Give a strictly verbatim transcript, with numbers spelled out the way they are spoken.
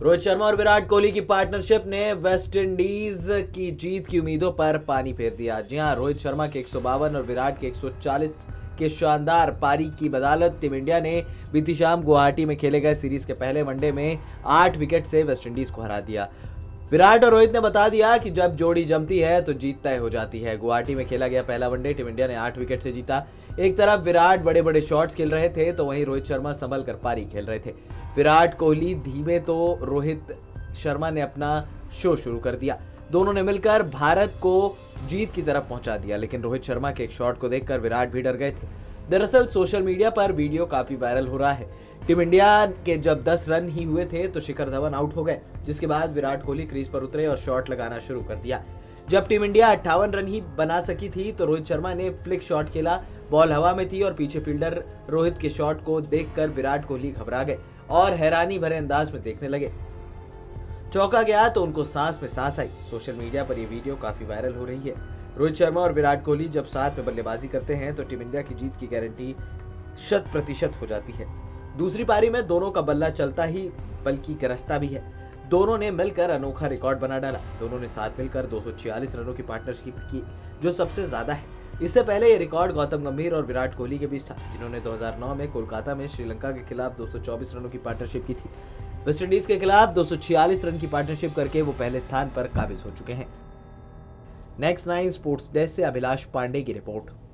रोहित शर्मा और विराट कोहली की पार्टनरशिप ने वेस्ट इंडीज की जीत की उम्मीदों पर पानी फेर दिया। जी हां, रोहित शर्मा के एक सौ बावन और विराट के एक सौ चालीस के शानदार पारी की बदौलत टीम इंडिया ने बीती शाम गुवाहाटी में खेले गए सीरीज के पहले वनडे में आठ विकेट से वेस्ट इंडीज को हरा दिया। विराट और रोहित ने बता दिया कि जब जोड़ी जमती है तो जीत तय हो जाती है। गुवाहाटी में खेला गया पहला वनडे टीम इंडिया ने आठ विकेट से जीता। एक तरफ विराट बड़े बड़े शॉट्स खेल रहे थे तो वहीं रोहित शर्मा संभल कर पारी खेल रहे थे। विराट कोहली धीमे तो रोहित शर्मा ने अपना शो शुरू कर दिया। दोनों ने मिलकर भारत को जीत की तरफ पहुंचा दिया, लेकिन रोहित शर्मा के एक शॉट को देखकर विराट भी डर गए थे। दरअसल सोशल मीडिया पर वीडियो काफी वायरल हो रहा है। टीम इंडिया के जब दस रन ही हुए थे तो शिखर धवन आउट हो गए, जिसके बाद विराट कोहली क्रीज पर उतरे और शॉट लगाना शुरू कर दिया। जब टीम इंडिया अट्ठावन रन ही बना सकी थी तो रोहित शर्मा ने फ्लिक शॉट खेला। बॉल हवा में थी और पीछे फील्डर रोहित के शॉट को देखकर विराट कोहली घबरा गए और हैरानी भरे अंदाज में देखने लगे। चौंका गया तो उनको सांस में सांस आई। सोशल मीडिया पर यह वीडियो काफी वायरल हो रही है। रोहित शर्मा और विराट कोहली जब साथ में बल्लेबाजी करते हैं तो टीम इंडिया की जीत की गारंटी शत प्रतिशत हो जाती है। दूसरी पारी में दोनों का बल्ला चलता ही बल्कि गरजता भी है। दोनों ने मिलकर अनोखा रिकॉर्ड बना डाला। दोनों ने साथ मिलकर दो सौ छियालीस रनों की पार्टनरशिप की, जो सबसे ज्यादा है। इससे पहले ये रिकॉर्ड गौतम गंभीर और विराट कोहली के बीच था, जिन्होंने दो हज़ार नौ में कोलकाता में श्रीलंका के खिलाफ दो सौ चौबीस रनों की पार्टनरशिप की थी। वेस्ट इंडीज के खिलाफ दो सौ छियालीस रन की पार्टनरशिप करके वो पहले स्थान पर काबिज हो चुके हैं। नेक्स्ट नाइन स्पोर्ट्स डेस्क से अभिलाष पांडे की रिपोर्ट।